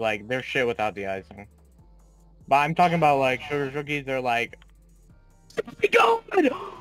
like they're shit without the icing. But I'm talking about like sugar cookies. They're like, oh my god!